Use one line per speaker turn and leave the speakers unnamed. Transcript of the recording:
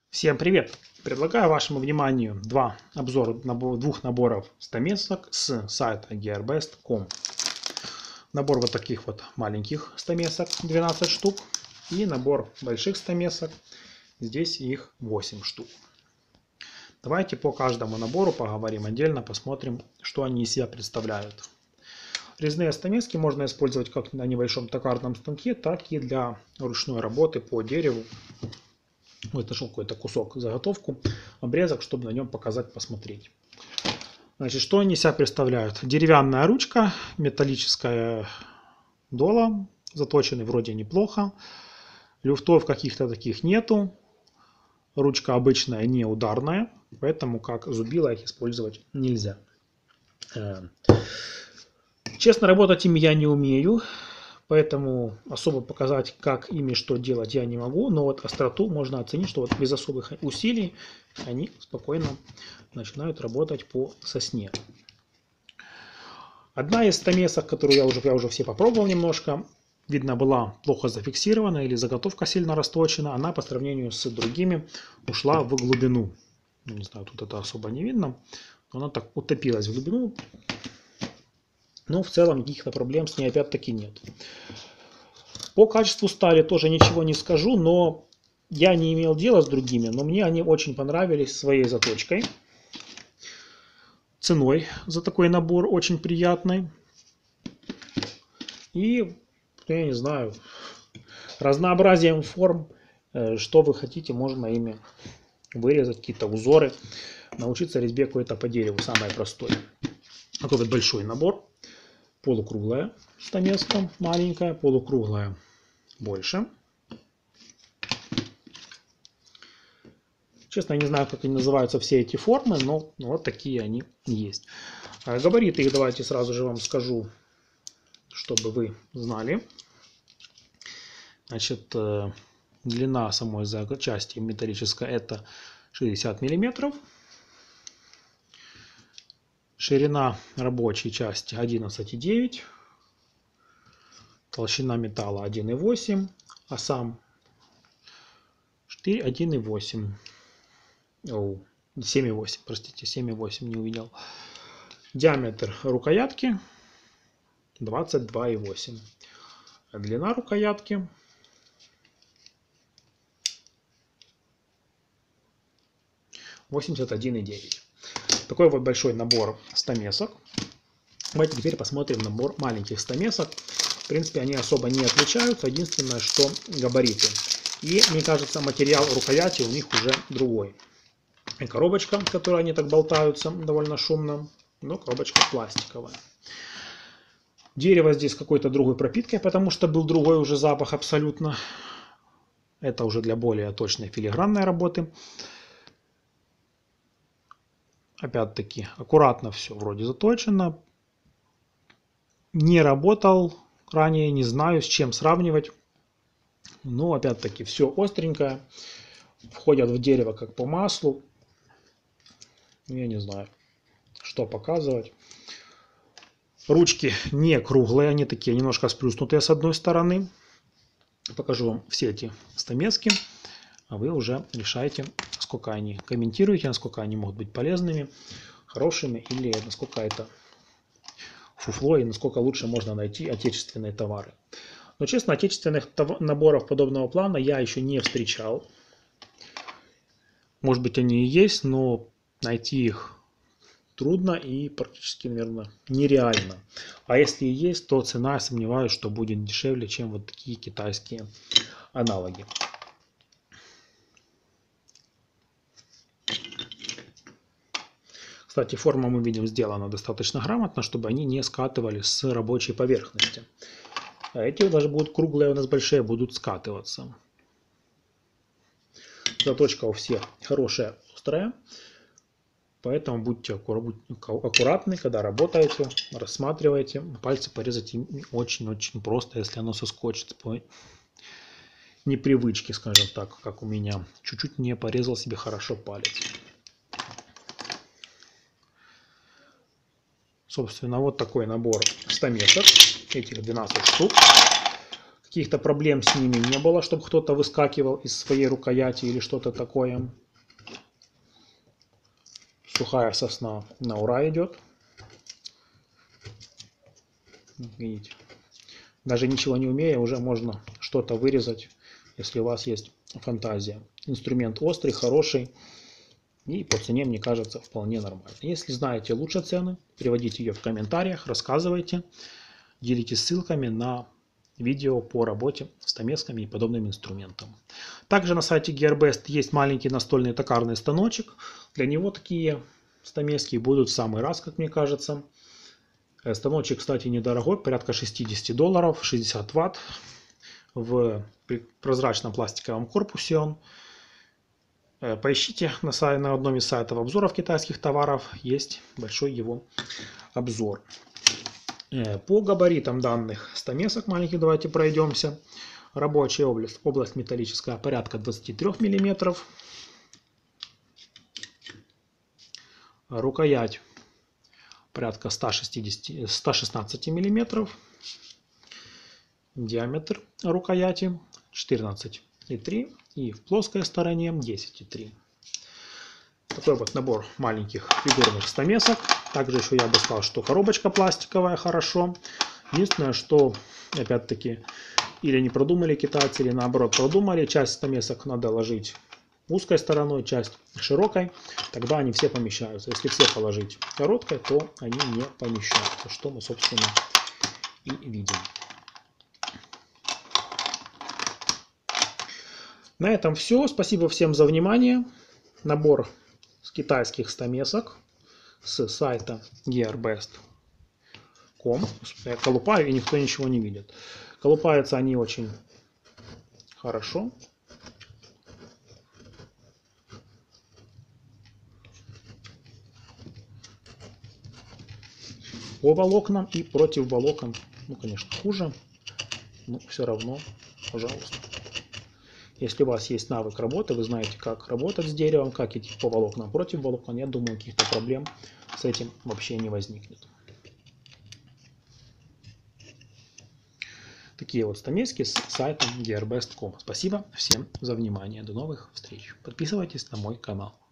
Всем привет! Предлагаю вашему вниманию обзора двух наборов стамесок с сайта gearbest.com. Набор вот таких вот маленьких стамесок 12 штук и набор больших стамесок, здесь их 8 штук. Давайте по каждому набору поговорим отдельно, посмотрим, что они из себя представляют. Резные стамески можно использовать как на небольшом токарном станке, так и для ручной работы по дереву. Вот нашел какой-то кусок, заготовку, обрезок, чтобы на нем показать, посмотреть. Значит, что они из себя представляют? Деревянная ручка, металлическая дола, заточены вроде неплохо. Люфтов каких-то таких нету. Ручка обычная, не ударная, поэтому как зубило их использовать нельзя. Честно, работать ими я не умею. Поэтому особо показать, как ими что делать, я не могу. Но вот остроту можно оценить, что вот без особых усилий они спокойно начинают работать по сосне. Одна из стамесок, которую я уже все попробовал немножко, видно, была плохо зафиксирована или заготовка сильно расточена, она по сравнению с другими ушла в глубину. Не знаю, тут это особо не видно, но она так утопилась в глубину. Но в целом каких-то проблем с ней опять-таки нет. По качеству стали тоже ничего не скажу, но я не имел дела с другими, но мне они очень понравились своей заточкой. Ценой за такой набор очень приятной. И, я не знаю, разнообразием форм, что вы хотите, можно ими вырезать какие-то узоры, научиться резьбе какой-то по дереву, самое простое. Такой вот большой набор. Полукруглая стамеска, маленькая, полукруглая больше. Честно, я не знаю, как они называются все эти формы, но вот такие они есть. Габариты их давайте сразу же вам скажу, чтобы вы знали. Значит, длина самой части металлической это 60 мм. Ширина рабочей части 11,9. Толщина металла 1,8. А сам штырь 1,8. 7,8, простите, 7,8 не увидел. Диаметр рукоятки 22,8. Длина рукоятки 81,9. Такой вот большой набор стамесок. Давайте теперь посмотрим набор маленьких стамесок. В принципе, они особо не отличаются. Единственное, что габариты. И, мне кажется, материал рукояти у них уже другой. И коробочка, в которой они так болтаются довольно шумно, но коробочка пластиковая. Дерево здесь какой-то другой пропиткой, потому что был другой уже запах абсолютно. Это уже для более точной филигранной работы. Опять-таки, аккуратно все вроде заточено. Не работал ранее, не знаю, с чем сравнивать. Но опять-таки, все остренькое. Входят в дерево как по маслу. Я не знаю, что показывать. Ручки не круглые, они такие немножко сплюснутые с одной стороны. Покажу вам все эти стамески, а вы уже решаете, насколько они комментируете, насколько они могут быть полезными, хорошими, или насколько это фуфло, и насколько лучше можно найти отечественные товары. Но, честно, отечественных наборов подобного плана я еще не встречал. Может быть, они и есть, но найти их трудно и практически, наверное, нереально. А если и есть, то цена, я сомневаюсь, что будет дешевле, чем вот такие китайские аналоги. Кстати, форма, мы видим, сделана достаточно грамотно, чтобы они не скатывались с рабочей поверхности. А эти даже будут круглые, у нас большие, будут скатываться. Заточка у всех хорошая, острая. Поэтому будьте аккуратны, когда работаете, рассматриваете. Пальцы порезать очень-очень просто, если оно соскочит по непривычке, скажем так, как у меня. Чуть-чуть не порезал себе хорошо палец. Собственно, вот такой набор стамесок, этих 12 штук. Каких-то проблем с ними не было, чтобы кто-то выскакивал из своей рукояти или что-то такое. Сухая сосна на ура идет. Видите, даже ничего не умея, уже можно что-то вырезать, если у вас есть фантазия. Инструмент острый, хороший и по цене, мне кажется, вполне нормально. Если знаете лучше цены, приводите ее в комментариях, рассказывайте, делитесь ссылками на видео по работе с стамесками и подобным инструментом. Также на сайте GearBest есть маленький настольный токарный станочек. Для него такие стамески будут в самый раз, как мне кажется. Станочек, кстати, недорогой, порядка $60, 60 Вт. В прозрачном пластиковом корпусе он. Поищите на одном из сайтов обзоров китайских товаров, есть большой его обзор. По габаритам данных стамесок маленьких давайте пройдемся. Рабочая область металлическая порядка 23 мм. Рукоять порядка 116 мм. Диаметр рукояти 14,3 и в плоской стороне 10,3. Такой вот набор маленьких фигурных стамесок. Также еще я бы сказал, что коробочка пластиковая хорошо. Единственное, что опять-таки или не продумали китайцы, или наоборот продумали. Часть стамесок надо ложить узкой стороной, часть широкой. Тогда они все помещаются. Если все положить короткой, то они не помещаются. Что мы, собственно, и видим. На этом все. Спасибо всем за внимание. Набор с китайских стамесок с сайта gearbest.com. Я колупаю, и никто ничего не видит. Колупаются они очень хорошо. По волокнам и против волокон. Ну, конечно, хуже. Но все равно, пожалуйста. Если у вас есть навык работы, вы знаете, как работать с деревом, как идти по волокнам против волокон, я думаю, каких-то проблем с этим вообще не возникнет. Такие вот стамески с сайта gearbest.com. Спасибо всем за внимание. До новых встреч. Подписывайтесь на мой канал.